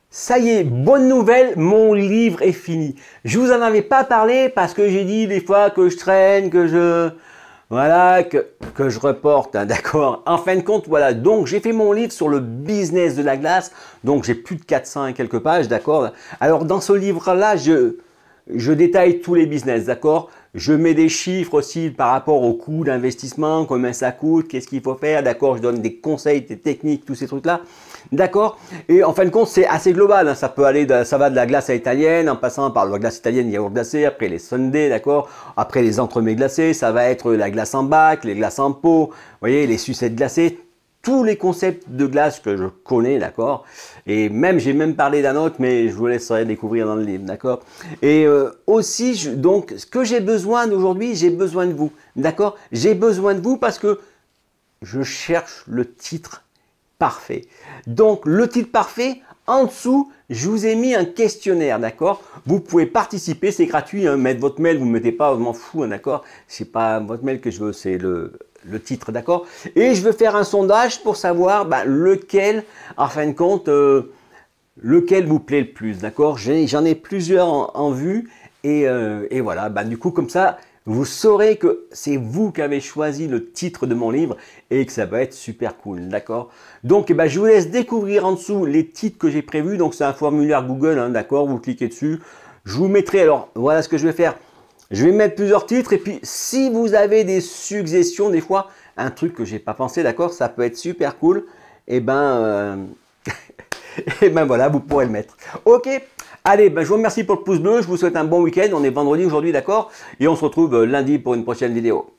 Ça y est, bonne nouvelle, mon livre est fini. Je vous en avais pas parlé parce que j'ai dit des fois que je traîne, voilà, que je reporte, hein, d'accord. En fin de compte, voilà, donc j'ai fait mon livre sur le business de la glace, donc j'ai plus de 400 et quelques pages, d'accord. Alors dans ce livre-là, je détaille tous les business, d'accord. Je mets des chiffres aussi par rapport au coût d'investissement, combien ça coûte, qu'est-ce qu'il faut faire, d'accord. Je donne des conseils, des techniques, tous ces trucs-là, d'accord. Et en fin de compte, c'est assez global, hein. Ça peut aller, ça va de la glace à italienne, en passant par la glace italienne, yaourt glacé, après les sundaes, d'accord. Après les entremets glacés, ça va être la glace en bac, les glaces en pot, vous voyez, les sucettes glacées. Tous les concepts de glace que je connais, d'accord. Et même, j'ai même parlé d'un autre, mais je vous laisserai découvrir dans le livre, d'accord. Et aussi, donc, ce que j'ai besoin d'aujourd'hui, j'ai besoin de vous, d'accord. J'ai besoin de vous parce que je cherche le titre parfait. Donc, le titre parfait, en dessous, je vous ai mis un questionnaire, d'accord. Vous pouvez participer, c'est gratuit, hein. Mettre votre mail, vous ne mettez pas, je m'en fous, hein, d'accord. C'est pas votre mail que je veux, c'est le titre, d'accord. Et je veux faire un sondage pour savoir lequel, en fin de compte, lequel vous plaît le plus, d'accord. J'en ai plusieurs en vue et voilà, du coup, comme ça, vous saurez que c'est vous qui avez choisi le titre de mon livre et que ça va être super cool, d'accord. Donc, je vous laisse découvrir en dessous les titres que j'ai prévus. Donc, c'est un formulaire Google, hein, d'accord. Vous cliquez dessus. Je vous mettrai, alors, voilà ce que je vais faire. Je vais mettre plusieurs titres et puis si vous avez des suggestions, des fois, un truc que j'ai pas pensé, d'accord, ça peut être super cool, et et voilà, vous pourrez le mettre. Ok, allez, je vous remercie pour le pouce bleu, je vous souhaite un bon week-end, on est vendredi aujourd'hui, d'accord, et on se retrouve lundi pour une prochaine vidéo.